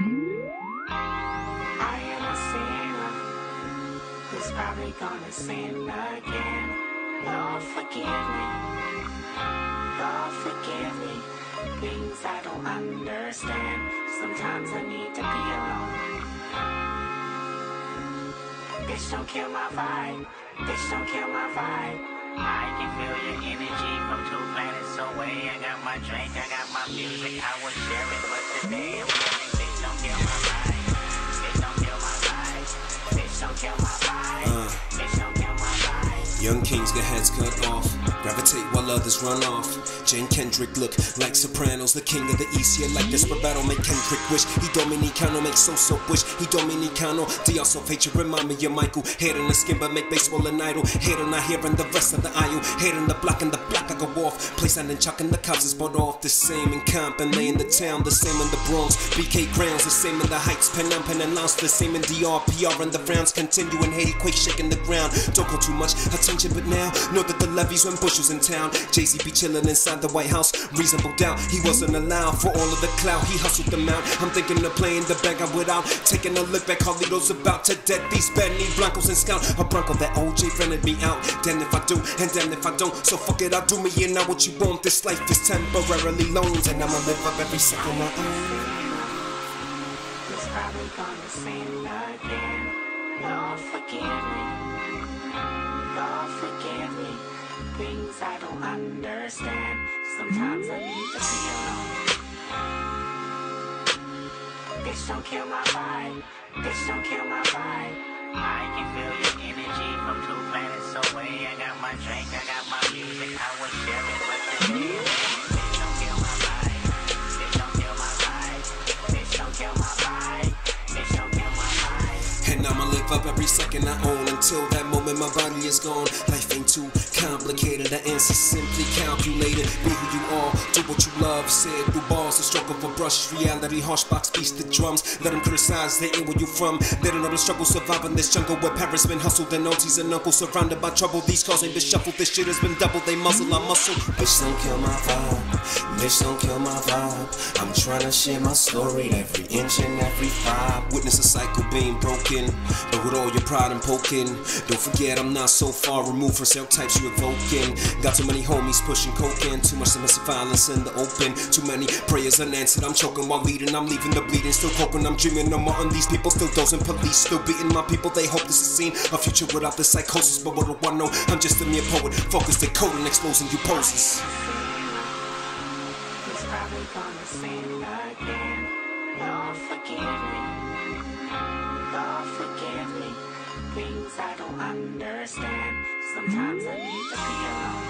I am a sinner who's probably gonna sin again. Lord, forgive me. Lord, forgive me. Things I don't understand. Sometimes I need to be alone. Bitch, don't kill my vibe. Bitch, don't kill my vibe. I can feel your energy from 2 planets away. I got my drink, I got my music, I would share it, but today I'm feeling. Bitch, don't kill my vibe. Bitch, don't kill my vibe. Bitch, don't kill my vibe. Bitch, don't kill my vibe. Young kings get heads cut off, gravitate while others run off. Jane Kendrick look like Sopranos, the king of the East, yeah, like Desperado, make Kendrick wish. He Dominicano, make Sosa wish. He Dominicano, the also hate you, remind me of Michael. Head in the skin, but make baseball an idol. Hater not hearing the rest of the aisle. Hater in the block, and the block I go off. Place and chuck and the cops is bought off. The same in Compton, lay in the town, the same in the Bronx. BK grounds, the same in the Heights. Phnom and Laos, the same in DR. PR and the frowns continue in Haiti, Quakes shaking the ground. Don't call too much attention, but now know that the levees when Bush was in town. Jay-Z be chilling inside the White House. Reasonable doubt, he wasn't allowed for all of the clout. He hustled them out. I'm thinking of playing the bag out without taking a look back. Carlito's about to dead. These Benny Blancos and Scout. A Bronco that OJ rented me out. Damn if I do, and damn if I don't. So fuck it, I'll do me and now what you want. This life is temporarily loaned, and I'ma live up every second I own. It's probably gonna sin again. Lord, forgive me. Lord, forgive me. Things I don't understand. Sometimes I need to be alone. Bitch, don't kill my vibe. Bitch, don't kill my vibe. I can feel your energy from 2 planets away. I got my drink, I got my music, I would share it, but today bitch, don't kill my vibe. Bitch, don't kill my vibe. Bitch, don't kill my vibe. Bitch, don't kill my vibe. And I'ma live up every second I own. Until that moment my body is gone. Life ain't too complicated, the answer's simply calculated. Be who you are, do what you love. Say it through bars, the stroke of a brush. Reality, harsh box beats the drums. Let them criticize, they ain't where you from. They don't know the struggle, surviving this jungle where parents been hustled and aunties and uncles surrounded by trouble. These cars ain't been shuffled, this shit has been doubled. They muzzle, I muscle. Bitch, don't kill my vibe. Bitch, don't kill my vibe. I'm trying to share my story, every inch and every vibe. Witness a cycle being broken, but with all your pride and poking. Don't forget I'm not so far removed from cell types you evoking. Got too many homies pushing cocaine, too much domestic violence in the open. Too many prayers unanswered, I'm choking while leading. I'm leaving the bleeding, still coping. I'm dreaming no more on these people, still dozing. Police still beating my people, they hope this is seen. A future without the psychosis, but what do I know? I'm just a mere poet, focused and coding, exposing you poses. It's probably gonna sin again. Lord, forgive me. Lord, forgive me. Things I don't understand. Sometimes I need to be alone.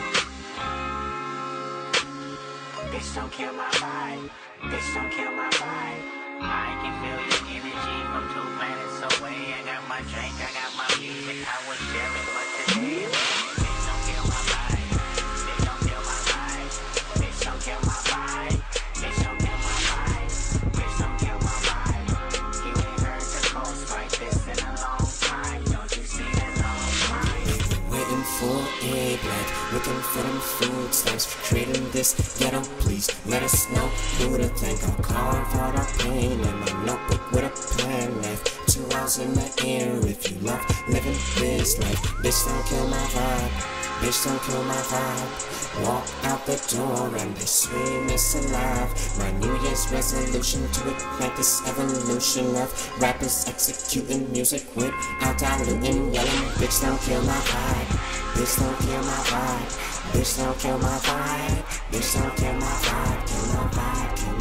Bitch, don't kill my vibe. Bitch, don't kill my vibe. I can feel your energy from 2 planets away. I got my drink, I got my music, I would share it, but today bitch, don't kill my vibe. Bitch, don't kill my vibe. Bitch, don't kill my vibe. Bitch, don't kill my vibe. Bitch, don't kill my vibe. You ain't heard the coast like this in a long time. Don't you see the long time? Waiting for a black, looking for them food stamps, creating this ghetto. Please let us know who to thank. I'll carve out our pain in my notebook with a plan left. 2 hours in the air if you love living this life. Bitch, don't kill my vibe. Bitch, don't kill my vibe. Walk out the door and they scream it's alive. My New Year's resolution to ignite this evolution of rappers executing music without diluting, yelling. Bitch, don't kill my vibe. Bitch, don't kill my vibe. Bitch, don't kill my vibe. Bitch, don't kill my vibe. Kill my vibe.